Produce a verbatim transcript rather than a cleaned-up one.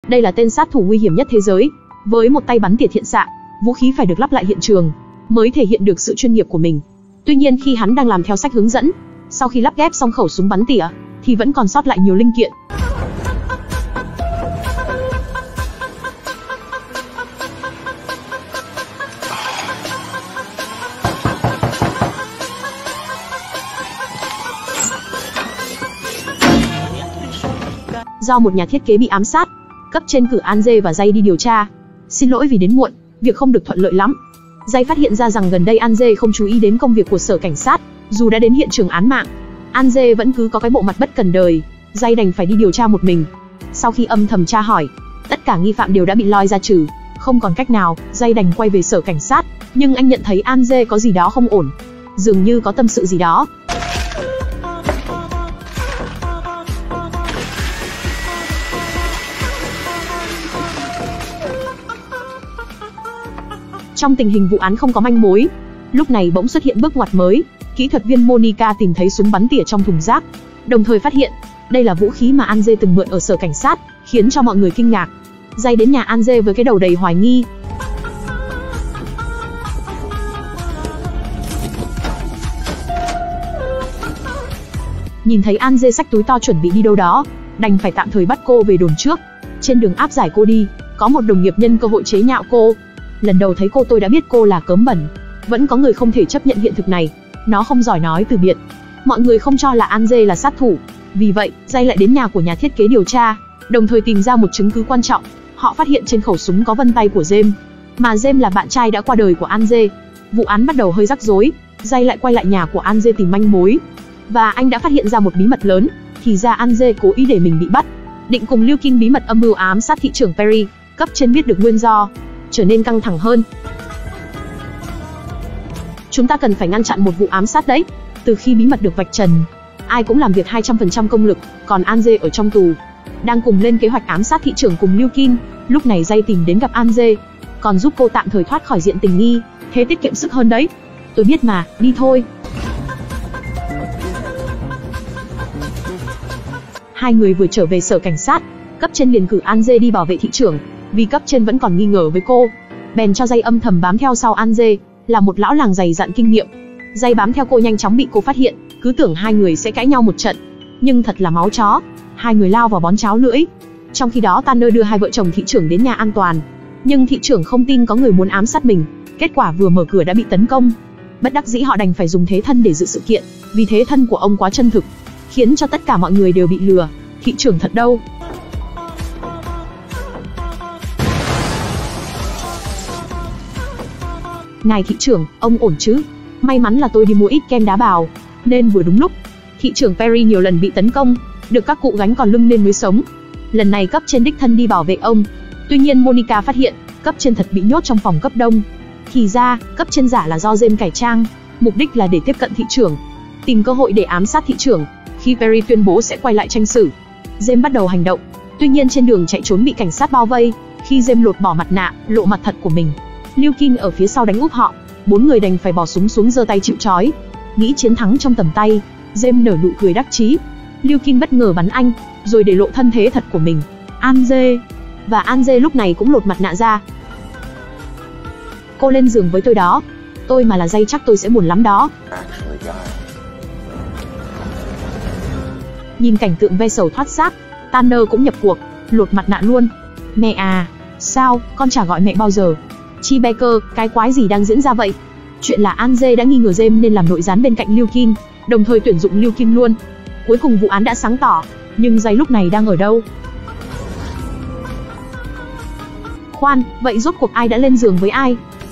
Đây là tên sát thủ nguy hiểm nhất thế giới, với một tay bắn tỉa thiện xạ, vũ khí phải được lắp lại hiện trường, mới thể hiện được sự chuyên nghiệp của mình. Tuy nhiên khi hắn đang làm theo sách hướng dẫn, sau khi lắp ghép xong khẩu súng bắn tỉa, thì vẫn còn sót lại nhiều linh kiện. Do một nhà thiết kế bị ám sát, cấp trên cử Anze và Jay đi điều tra. Xin lỗi vì đến muộn, việc không được thuận lợi lắm. Jay phát hiện ra rằng gần đây Anze không chú ý đến công việc của sở cảnh sát, dù đã đến hiện trường án mạng. Anze vẫn cứ có cái bộ mặt bất cần đời, Jay đành phải đi điều tra một mình. Sau khi âm thầm tra hỏi, tất cả nghi phạm đều đã bị lôi ra trừ. Không còn cách nào, Jay đành quay về sở cảnh sát, nhưng anh nhận thấy Anze có gì đó không ổn, dường như có tâm sự gì đó. Trong tình hình vụ án không có manh mối, lúc này bỗng xuất hiện bước ngoặt mới. Kỹ thuật viên Monica tìm thấy súng bắn tỉa trong thùng rác, đồng thời phát hiện đây là vũ khí mà Anze từng mượn ở sở cảnh sát, khiến cho mọi người kinh ngạc. Jay đến nhà Anze với cái đầu đầy hoài nghi. Nhìn thấy Anze xách túi to chuẩn bị đi đâu đó, đành phải tạm thời bắt cô về đồn trước. Trên đường áp giải cô đi, có một đồng nghiệp nhân cơ hội chế nhạo cô. Lần đầu thấy cô tôi đã biết cô là cớm bẩn. Vẫn có người không thể chấp nhận hiện thực này. Nó không giỏi nói từ biệt. Mọi người không cho là Anze là sát thủ. Vì vậy, Jay lại đến nhà của nhà thiết kế điều tra, đồng thời tìm ra một chứng cứ quan trọng. Họ phát hiện trên khẩu súng có vân tay của James, mà James là bạn trai đã qua đời của Anze. Vụ án bắt đầu hơi rắc rối. Jay lại quay lại nhà của Anze tìm manh mối, và anh đã phát hiện ra một bí mật lớn. Thì ra Anze cố ý để mình bị bắt, định cùng Liu Kin bí mật âm mưu ám sát thị trưởng Perry. Cấp trên biết được nguyên do, trở nên căng thẳng hơn. Chúng ta cần phải ngăn chặn một vụ ám sát đấy. Từ khi bí mật được vạch trần, ai cũng làm việc hai trăm phần trăm công lực, còn Anze ở trong tù, đang cùng lên kế hoạch ám sát thị trưởng cùng Liu Kin. Lúc này Jay tìm đến gặp Anze, còn giúp cô tạm thời thoát khỏi diện tình nghi, thế tiết kiệm sức hơn đấy. Tôi biết mà, đi thôi. Hai người vừa trở về sở cảnh sát, cấp trên liền cử Anze đi bảo vệ thị trưởng, vì cấp trên vẫn còn nghi ngờ với cô, bèn cho Jay âm thầm bám theo sau Anze, là một lão làng dày dặn kinh nghiệm. Jay bám theo cô nhanh chóng bị cô phát hiện, cứ tưởng hai người sẽ cãi nhau một trận, nhưng thật là máu chó, hai người lao vào bón cháo lưỡi. Trong khi đó Tanner đưa hai vợ chồng thị trưởng đến nhà an toàn, nhưng thị trưởng không tin có người muốn ám sát mình, kết quả vừa mở cửa đã bị tấn công. Bất đắc dĩ họ đành phải dùng thế thân để dự sự kiện, vì thế thân của ông quá chân thực, khiến cho tất cả mọi người đều bị lừa. Thị trưởng thật đâu. Ngài thị trưởng, ông ổn chứ? May mắn là tôi đi mua ít kem đá bào, nên vừa đúng lúc. Thị trưởng Perry nhiều lần bị tấn công, được các cụ gánh còn lưng nên mới sống. Lần này cấp trên đích thân đi bảo vệ ông. Tuy nhiên Monica phát hiện, cấp trên thật bị nhốt trong phòng cấp đông. Thì ra, cấp trên giả là do James cải trang, mục đích là để tiếp cận thị trưởng, tìm cơ hội để ám sát thị trưởng. Khi Perry tuyên bố sẽ quay lại tranh xử, James bắt đầu hành động. Tuy nhiên trên đường chạy trốn bị cảnh sát bao vây. Khi James lột bỏ mặt nạ, lộ mặt thật của mình, Liu Kin ở phía sau đánh úp họ. Bốn người đành phải bỏ súng xuống giơ tay chịu trói. Nghĩ chiến thắng trong tầm tay, James nở nụ cười đắc chí. Liu Kin bất ngờ bắn anh, rồi để lộ thân thế thật của mình, Anze. Và Anze lúc này cũng lột mặt nạ ra. Cô lên giường với tôi đó. Tôi mà là Jay chắc tôi sẽ buồn lắm đó. Nhìn cảnh tượng ve sầu thoát xác, Tanner cũng nhập cuộc, lột mặt nạ luôn. Mẹ à, sao, con chả gọi mẹ bao giờ. Chi Becker, cái quái gì đang diễn ra vậy? Chuyện là Anze đã nghi ngờ James nên làm nội gián bên cạnh Liu Kin, đồng thời tuyển dụng Liu Kin luôn. Cuối cùng vụ án đã sáng tỏ, nhưng Jay lúc này đang ở đâu? Khoan, vậy rốt cuộc ai đã lên giường với ai?